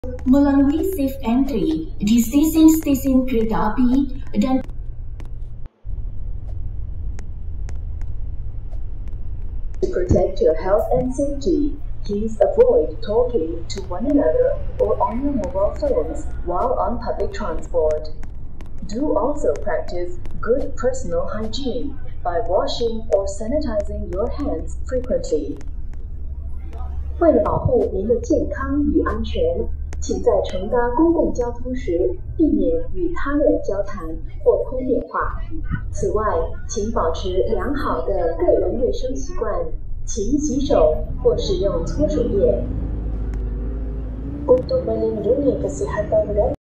melalui safe entry di stesen-stesen kereta api dan To protect your health and safety, please avoid talking to one another or on your mobile phones while on public transport. Do also practice good personal hygiene by washing or sanitizing your hands frequently. 为了保护您的健康与安全，请在乘搭公共交通时避免与他人交谈或通电话。此外，请保持良好的个人卫生习惯，勤洗手或使用搓手液。Untuk melindungi kesehatan